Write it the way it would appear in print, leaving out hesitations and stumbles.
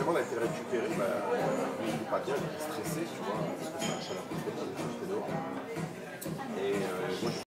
finalement, elle a été récupérée, bah, il n'est pas bien, il est